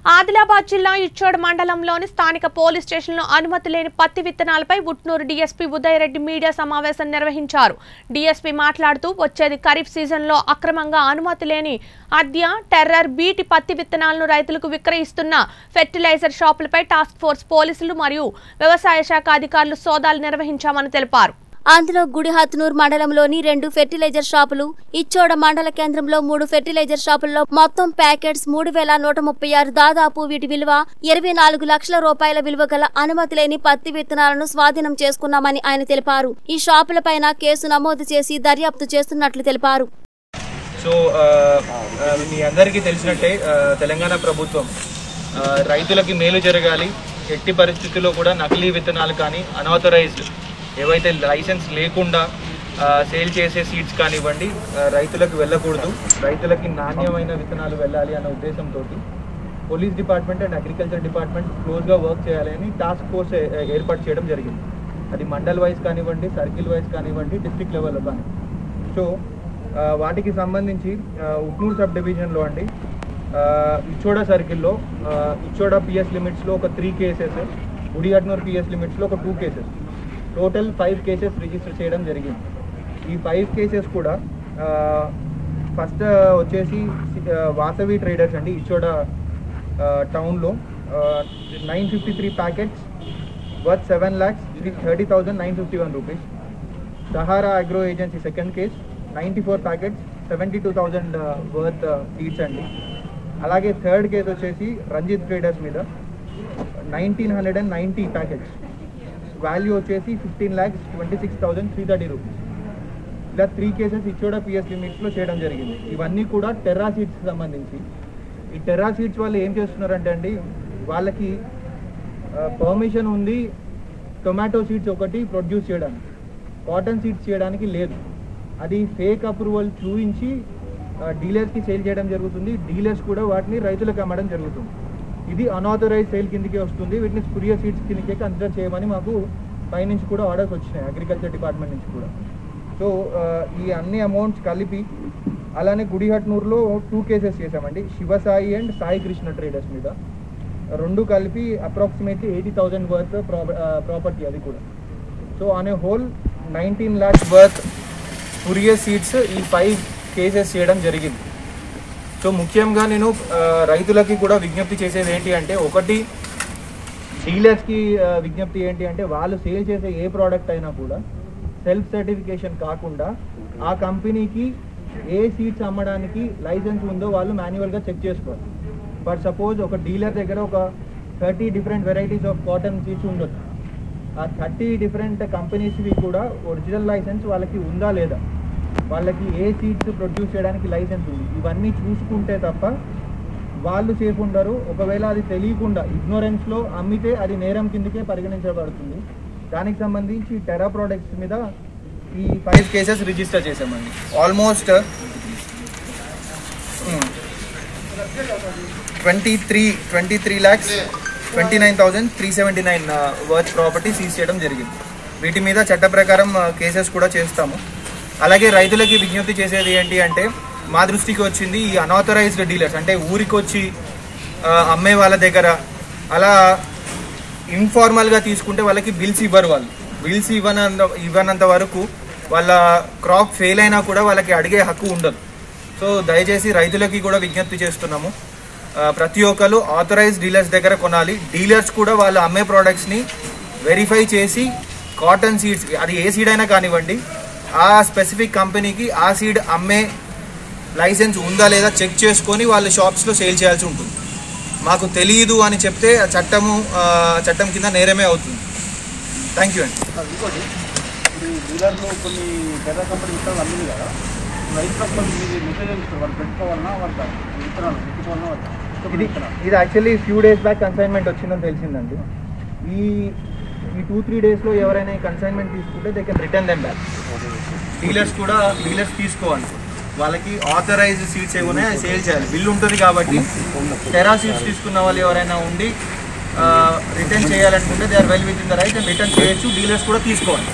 ఆదిలాబాద్ జిల్లా ఇచ్చోడ్ మండలంలోని స్థానిక పోలీస్ స్టేషన్లో అనుమతి లేని పత్తి విత్తనాలపై ఉట్నూరు డీఎస్పీ ఉదయరెడ్డి మీడియా సమావేశం నిర్వహించారు. డీఎస్పీ మాట్లాడుతూ వచ్చేది ఖరీఫ్ సీజన్లో అక్రమంగా అనుమతి లేని అద్య, టెర్రర్, బీటి పత్తి విత్తనాలను రైతులకు విక్రయిస్తున్న ఫెర్టిలైజర్ షాపులపై టాస్క్ ఫోర్స్ పోలీసులు మరియు వ్యవసాయ శాఖ అధికారులు సోదాలు నిర్వహించామని తెలిపారు. అందులో గుడిహత్నూర్ మండలంలోని 2 ఫెర్టిలైజర్ షాపులు, ఇచ్చోడ మండల కేంద్రంలో 3 ఫెర్టిలైజర్ షాపుల్లో మొత్తం ప్యాకెట్స్ 3136, దాదాపు వీటి విలువ 24 లక్షల రూపాయల విలువ గల అనుమతి లేని పత్తి విత్తనాలను స్వాధీనం చేసుకున్నామని ఆయన తెలిపారు. ఈ షాపులపైన కేసు నమోదు చేసి దర్యాప్తు చేస్తున్నట్లు తెలిపారు. సో మీ అందరికీ తెలిసినట్టే తెలంగాణ ప్రభుత్వం రైతులకి మేలు జరగాలి, ఎట్టి పరిస్థితుల్లో కూడా నకిలీ విత్తనాలు కానీ అన్ఆథరైజ్డ్ ఏవైతే లైసెన్స్ లేకుండా సేల్ చేసే సీడ్స్ కానివ్వండి రైతులకు వెళ్ళకూడదు, రైతులకి నాణ్యమైన విత్తనాలు వెళ్ళాలి అన్న ఉద్దేశంతో police department and agriculture department క్లోజ్గా వర్క్ చేయాలని టాస్క్ ఫోర్స్ ఏర్పాటు చేయడం జరిగింది. అది మండల్ వైజ్ కానివ్వండి, సర్కిల్ వైజ్ కానివ్వండి, డిస్ట్రిక్ట్ లెవెల్లో కానీ. సో వాటికి సంబంధించి ఉట్నూరు సబ్ డివిజన్లో అండి ఇచ్చోడ సర్కిల్లో ఇచ్చోడ పిఎస్ లిమిట్స్లో ఒక 3 కేసెస్, గుడిహట్నూర్ పిఎస్ లిమిట్స్లో ఒక 2 కేసెస్, టోటల్ 5 కేసెస్ రిజిస్టర్ చేయడం జరిగింది. ఈ 5 కేసెస్ కూడా ఫస్ట్ వచ్చేసి వాసవి ట్రేడర్స్ అండి ఇచ్చోడ టౌన్లో 953 packets worth 7,30,951 rupees. Sahara agro agency second case 94 packets 72,000 worth seeds అండి. అలాగే థర్డ్ కేసు వచ్చేసి రంజిత్ ట్రేడర్స్ మీద 1,990 ప్యాకెట్స్, వాల్యూ వచ్చేసి 15,26,330 రూపీస్. ఇలా 3 కేసెస్ ఇచ్చోడ పిఎస్ లిమిట్స్లో చేయడం జరిగింది. ఇవన్నీ కూడా టెర్రా సీడ్స్కి సంబంధించి. ఈ టెర్రా సీడ్స్ వాళ్ళు ఏం చేస్తున్నారంటే అండి, వాళ్ళకి పర్మిషన్ ఉంది టొమాటో సీడ్స్ ఒకటి ప్రొడ్యూస్ చేయడానికి, కాటన్ సీడ్స్ చేయడానికి లేదు. అది ఫేక్ అప్రూవల్ చూపించి డీలర్స్కి సేల్ చేయడం జరుగుతుంది. డీలర్స్ కూడా వాటిని రైతులకు అమ్మడం జరుగుతుంది. ఇది అన్ఆథరైజ్ సేల్ కిందకే వస్తుంది. వీటిని స్పురియస్ సీడ్స్ కిందకే కన్సిడర్ చేయమని మాకు పైనుంచి కూడా ఆర్డర్స్ వచ్చినాయి, అగ్రికల్చర్ డిపార్ట్మెంట్ నుంచి కూడా. సో ఈ అన్ని అమౌంట్స్ కలిపి అలానే గుడిహట్నూర్లో 2 కేసెస్ చేసామండి, శివసాయి అండ్ సాయి కృష్ణ ట్రేడర్స్ మీద. 2 కలిపి అప్రాక్సిమేట్లీ 80,000 వర్త్ ప్రాపర్టీ అది కూడా. So on a whole 19 lakhs worth spurious seeds ఈ 5 కేసెస్ చేయడం జరిగింది. సో ముఖ్యంగా నేను రైతులకి కూడా విజ్ఞప్తి చేసేది ఏంటి అంటే, ఒకటి డీలర్స్కి విజ్ఞప్తి ఏంటి అంటే, వాళ్ళు సేల్ చేసే ఏ ప్రోడక్ట్ అయినా కూడా సెల్ఫ్ సర్టిఫికేషన్ కాకుండా ఆ కంపెనీకి ఏ సీడ్స్ అమ్మడానికి లైసెన్స్ ఉందో వాళ్ళు మాన్యువల్గా చెక్ చేసుకోవాలి. ఫర్ సపోజ్ ఒక డీలర్ దగ్గర ఒక 30 different varieties of cotton seeds ఉండొచ్చు. ఆ 30 డిఫరెంట్ కంపెనీస్వి కూడా ఒరిజినల్ లైసెన్స్ వాళ్ళకి ఉందా లేదా, వాళ్ళకి ఏ సీడ్స్ ప్రొడ్యూస్ చేయడానికి లైసెన్స్ ఉంది, ఇవన్నీ చూసుకుంటే తప్ప వాళ్ళు సేఫ్ ఉండరు. ఒకవేళ అది తెలియకుండా ఇగ్నోరెన్స్లో అమ్మితే అది నేరం కిందకే పరిగణించబడుతుంది. దానికి సంబంధించి టెర్రా ప్రోడక్ట్స్ మీద ఈ 5 కేసెస్ రిజిస్టర్ చేసామండి. ఆల్మోస్ట్ 23,29,379 వర్త్ ప్రాపర్టీ సీజ్ చేయడం జరిగింది. వీటి మీద చట్ట ప్రకారం కేసెస్ కూడా చేస్తాము. అలాగే రైతులకి విజ్ఞప్తి చేసేది ఏంటి అంటే, మా దృష్టికి వచ్చింది ఈ అన్ఆథరైజ్డ్ డీలర్స్ అంటే ఊరికి వచ్చి అమ్మే వాళ్ళ దగ్గర అలా ఇన్ఫార్మల్గా తీసుకుంటే వాళ్ళకి బిల్స్ ఇవ్వరు. వాళ్ళు బిల్స్ ఇవ్వనంత వరకు వాళ్ళ క్రాప్ ఫెయిల్ అయినా కూడా వాళ్ళకి అడిగే హక్కు ఉండదు. సో దయచేసి రైతులకి కూడా విజ్ఞప్తి చేస్తున్నాము, ప్రతి ఒక్కరు ఆథరైజ్డ్ డీలర్స్ దగ్గర కొనాలి. డీలర్స్ కూడా వాళ్ళు అమ్మే ప్రోడక్ట్స్ని వెరిఫై చేసి కాటన్ సీడ్స్ అది ఏ సీడ్ అయినా కానివ్వండి, ఆ స్పెసిఫిక్ కంపెనీకి ఆ సీడ్ అమ్మే లైసెన్స్ ఉందా లేదా చెక్ చేసుకొని వాళ్ళ షాప్స్లో సేల్ చేయాల్సి ఉంటుంది. మాకు తెలియదు అని చెప్తే చట్టం కింద నేరమే అవుతుంది. థ్యాంక్ యూ అండి. ఇంకోటి, ఇప్పుడు డీలర్లు కొన్ని టెర్రా కంపెనీ విత్తనాలు అమ్మింది కదా, రైతులకు మెసేజ్ ఇస్తారు వాళ్ళు పెట్టుకోవాలన్నా వాళ్ళ విత్తనాలు పెట్టుకోవాలన్నా ఇది actually few days back consignment వచ్చిందని తెలిసిందండి. ఈ 2-3 డేస్లో ఎవరైనా కన్సైన్మెంట్ తీసుకుంటే they can return them back. Dealers తీసుకోవాలి, వాళ్ళకి ఆథరైజ్డ్ సీడ్స్ ఏమైనా సేల్ చేయాలి, బిల్ ఉంటుంది. కాబట్టి టెర్రా సీడ్స్ తీసుకున్న వాళ్ళు ఎవరైనా ఉండి రిటర్న్ చేయాలనుకుంటే they are well within the right and return చేయొచ్చు. డీలర్స్ కూడా తీసుకోవాలి.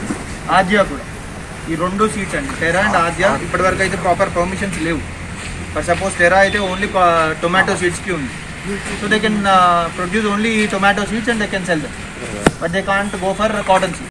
ఆద్య కూడా ఈ 2 సీడ్స్ అండి, టెర్రా అండ్ ఆద్య ఇప్పటివరకు అయితే ప్రాపర్ పర్మిషన్స్ లేవు. ఫర్ సపోజ్ టెరా అయితే ఓన్లీ టొమాటో సీడ్స్కి ఉంది. So they can produce only tomato seeds and they can sell them, but they can't go for cotton seeds.